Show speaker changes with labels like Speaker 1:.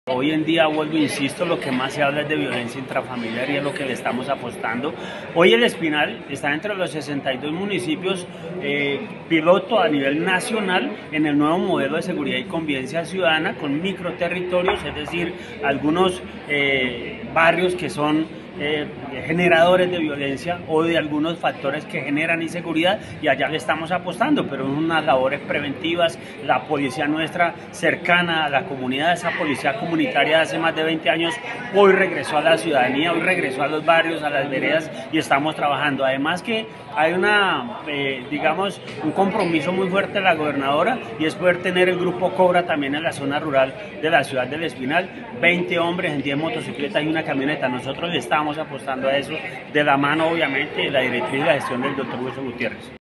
Speaker 1: Hoy en día, vuelvo e insisto, lo que más se habla es de violencia intrafamiliar y es lo que le estamos apostando. Hoy el Espinal está entre los 62 municipios piloto a nivel nacional en el nuevo modelo de seguridad y convivencia ciudadana con microterritorios, es decir, algunos barrios que son generadores de violencia o de algunos factores que generan inseguridad, y allá le estamos apostando, pero en unas labores preventivas. La policía nuestra cercana a la comunidad, esa policía comunitaria de hace más de 20 años, hoy regresó a la ciudadanía, hoy regresó a los barrios, a las veredas, y estamos trabajando. Además que hay digamos, un compromiso muy fuerte de la gobernadora, y es poder tener el grupo Cobra también en la zona rural de la ciudad del Espinal, 20 hombres en 10 motocicletas y una camioneta. Nosotros le estamos apostando a eso, de la mano obviamente de la directriz y la gestión del doctor Wilson Gutiérrez.